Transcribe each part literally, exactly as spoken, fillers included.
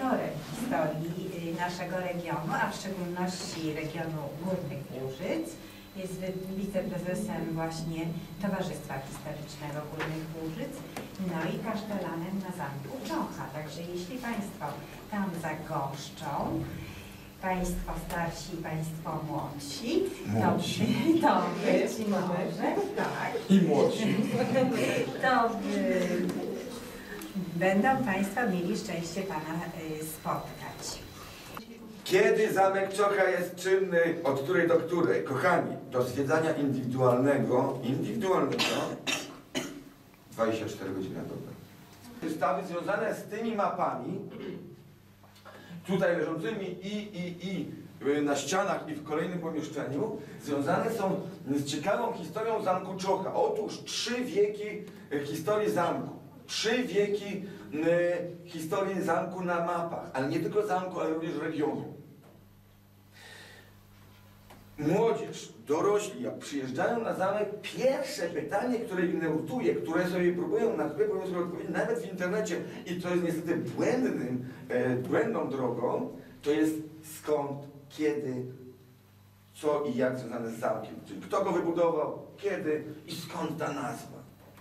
inicjatorem historii naszego regionu, a w szczególności regionu Górnych Łużyc. Jest wiceprezesem właśnie Towarzystwa Historycznego Górnych Łużyc, no i kasztelanem na Zamku Czocha. Także jeśli Państwo tam zagoszczą, Państwo starsi, Państwo młodsi, to, to być może, tak. I młodsi. To by, będą Państwo mieli szczęście Pana spotkać. Kiedy Zamek Czocha jest czynny, od której do której? Kochani, do zwiedzania indywidualnego, indywidualnego, dwadzieścia cztery godziny na dobę. Wystawy związane z tymi mapami, tutaj leżącymi i, i, i na ścianach i w kolejnym pomieszczeniu, związane są z ciekawą historią Zamku Czocha. Otóż trzy wieki historii zamku. Trzy wieki y, historii zamku na mapach, ale nie tylko zamku, ale również regionu. Młodzież, dorośli, jak przyjeżdżają na zamek, pierwsze pytanie, które ich nurtuje, które sobie próbują, na które próbują sobie odpowiedzieć nawet w internecie, i to jest niestety błędnym, e, błędną drogą, to jest skąd, kiedy, co i jak związane z zamkiem. Czyli kto go wybudował, kiedy i skąd ta nazwa.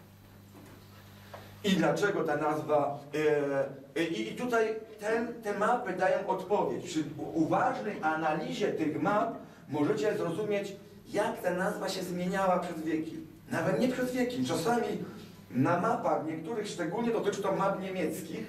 I dlaczego ta nazwa... E, i, I tutaj ten, te mapy dają odpowiedź. Przy uważnej analizie tych map możecie zrozumieć, jak ta nazwa się zmieniała przez wieki. Nawet nie przez wieki. Czasami na mapach niektórych, szczególnie dotyczy to map niemieckich,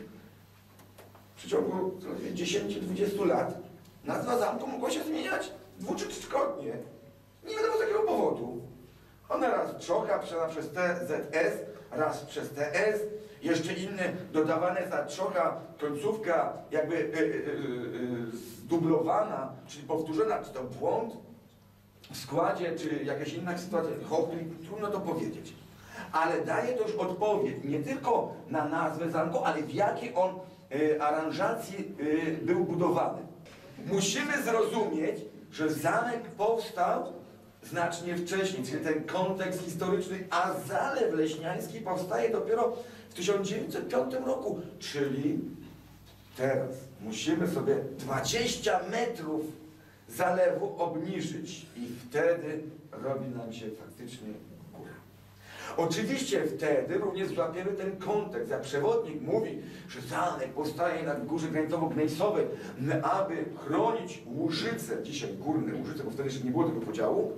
w przeciągu dziesięciu do dwudziestu lat nazwa zamku mogła się zmieniać dwu czy trzykrotnie. Nie wiadomo z jakiego powodu. Ona raz Czocha przeszła przez T Z S, raz przez T S, jeszcze inne dodawane jest ta Czocha, końcówka jakby y, y, y, zdublowana, czyli powtórzona, czy to błąd w składzie, czy jakaś inna sytuacja, trudno to powiedzieć. Ale daje to już odpowiedź nie tylko na nazwę zamku, ale w jakiej on y, aranżacji y, był budowany. Musimy zrozumieć, że zamek powstał znacznie wcześniej, czyli ten kontekst historyczny, a Zalew Leśniański powstaje dopiero w tysiąc dziewięćset piątym roku, czyli teraz musimy sobie dwadzieścia metrów zalewu obniżyć i wtedy robi nam się faktycznie góra. Oczywiście wtedy również złapiemy ten kontekst, jak przewodnik mówi, że zamek powstaje na górze granicowo-gnejsowej, aby chronić Łużyce, dzisiaj Górne Łużyce, bo wtedy jeszcze nie było tego podziału,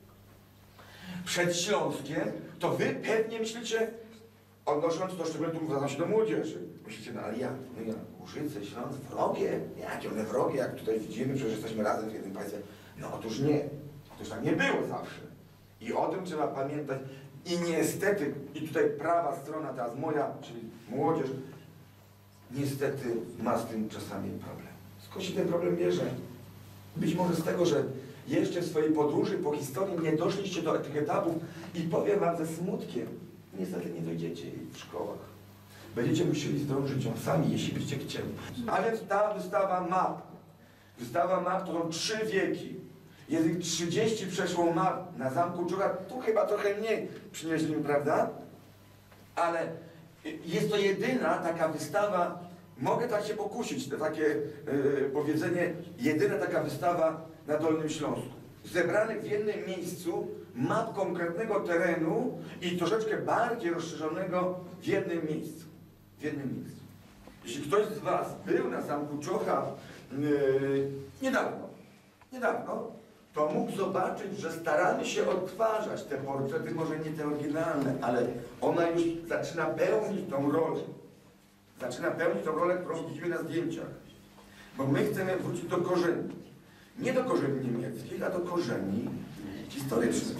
przed Śląskiem, to wy pewnie myślicie, odnosząc to szczególnie tu zwracam się do młodzieży, myślicie, no ale jak? No ja, Łużyce, Śląsk, wrogie? Jakie one wrogie, jak tutaj widzimy, przecież jesteśmy razem w jednym państwie. No otóż nie. Otóż tak nie było zawsze. I o tym trzeba pamiętać. I niestety, i tutaj prawa strona, teraz moja, czyli młodzież, niestety ma z tym czasami problem. Skąd się ten problem bierze? Być może z tego, że jeszcze w swojej podróży po historii nie doszliście do tych etapów i powiem wam ze smutkiem, niestety nie dojdziecie jej w szkołach. Będziecie musieli zdążyć ją sami, jeśli byście chcieli. A więc ta wystawa map, wystawa map to są trzy wieki. Jest ich trzydzieści przeszło map na Zamku Czocha, tu chyba trochę mniej przynieśli, prawda? Ale jest to jedyna taka wystawa, mogę tak się pokusić, to takie yy, powiedzenie, jedyna taka wystawa na Dolnym Śląsku. Zebranych w jednym miejscu map konkretnego terenu i troszeczkę bardziej rozszerzonego w jednym miejscu. W jednym miejscu. Jeśli ktoś z was był na Zamku Czocha yy, niedawno, niedawno, to mógł zobaczyć, że staramy się odtwarzać te portrety, może nie te oryginalne, ale ona już zaczyna pełnić tą rolę. Zaczyna pełnić tą rolę, którą widzimy na zdjęciach. Bo my chcemy wrócić do korzeni. Nie do korzeni niemieckich, a do korzeni historycznych.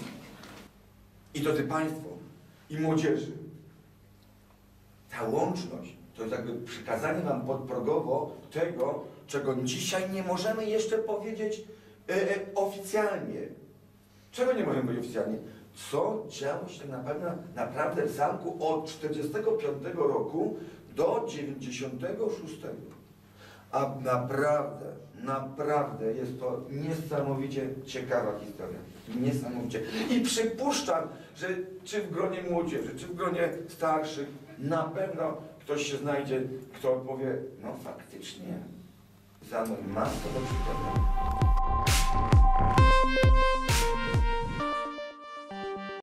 I drodzy Państwo, i młodzieży, ta łączność to jest jakby przekazanie wam podprogowo tego, czego dzisiaj nie możemy jeszcze powiedzieć e, e, oficjalnie. Czego nie możemy powiedzieć oficjalnie? Co działo się naprawdę, naprawdę w zamku od tysiąc dziewięćset czterdziestego piątego roku do dziewięćdziesiątego szóstego. A naprawdę, naprawdę jest to niesamowicie ciekawa historia. Niesamowicie. I przypuszczam, że czy w gronie młodzieży, czy w gronie starszych, na pewno ktoś się znajdzie, kto powie, no faktycznie, Zanon ma to do przykładu.